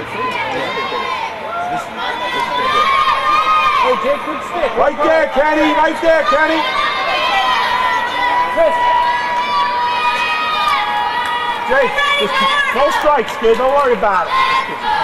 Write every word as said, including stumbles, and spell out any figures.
Hey, Jake, good stick. Right there, Kenny. Right there, Kenny. Chris. Jake, just no strikes, kid. Don't worry about it.